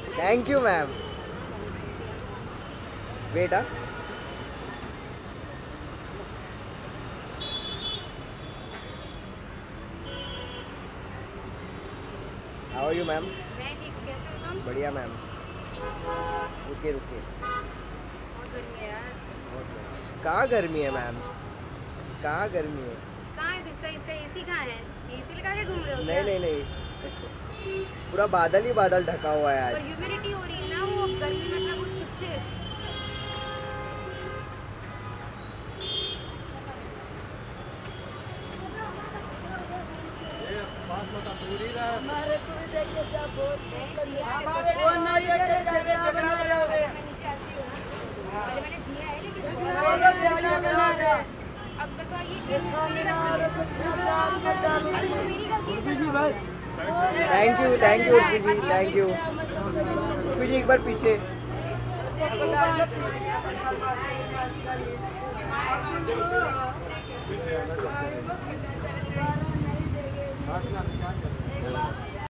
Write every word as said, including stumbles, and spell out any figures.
Thank you ma'am. बेटा how are you ma'am? मैं ठीक हूँ, कैसे हो तुम? बढ़िया मैम। रुकिए रुकिए। बहुत गर्मी है यार। कहाँ गर्मी है मैम? कहाँ गर्मी है? कहाँ है तो इसका इसका एसी कहाँ है? एसी लगा के घूम रहे हो नहीं क्या? नहीं नहीं, पूरा बादल ही बादल ढका हुआ है पर आज। ह्यूमिडिटी हो रही है ना, वो गर्मी मतलब वो चिपचिप। हमारे को भी देखिए क्या बोल हमारे वो नहीं है कि झगड़ा बना रहे हो। मैं नीचे आती हूँ। पहले मैंने दिया है लेकिन वो लोग झगड़ा बना रहे हैं। अब तक तो ये गेम मेरी गलती है। Thank you thank you Urfi ji, thank you. Urfi ji एक बार पीछे। सबको